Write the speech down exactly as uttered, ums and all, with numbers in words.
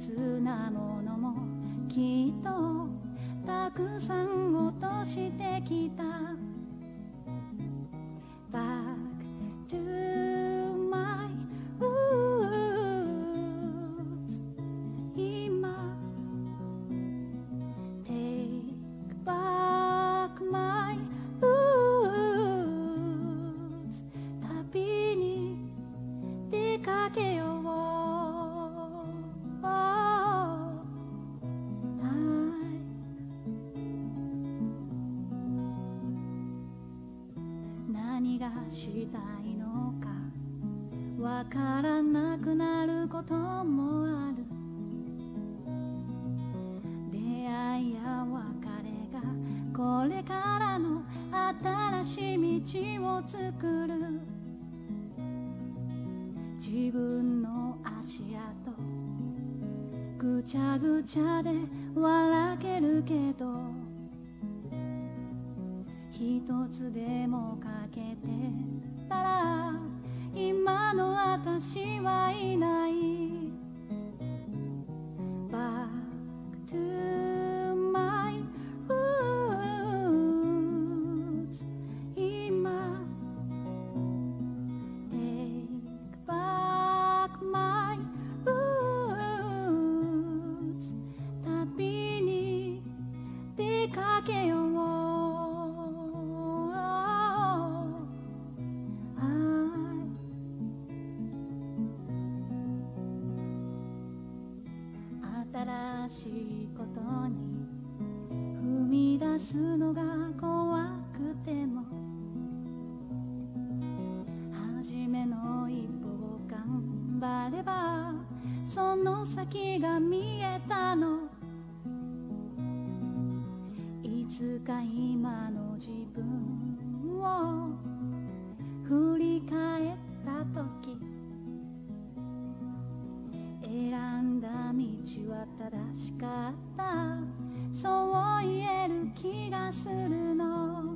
切なものもきっとたくさん落としてきた。 Back to my roots 今 Take back my roots 旅に出かけよう。何がしたいのかわからなくなることもある。出会いや別れがこれからの新しい道を作る。自分の足跡ぐちゃぐちゃで笑けるけど一つでもかけてたら今の私はいない。 Back to my roots 今 Take back my roots 旅に出かけよう。新しいことに踏み出すのが怖くても初めの一歩を頑張ればその先が見えたの。いつか今の自分を振り返った時選んだ道は正しかったそう言える気がするの。